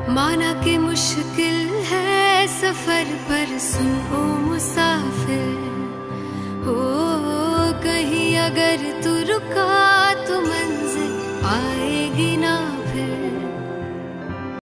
माना कि मुश्किल है सफर पर सुन ओ मुसाफिर, हो कहीं अगर तू रुका तो मंजिल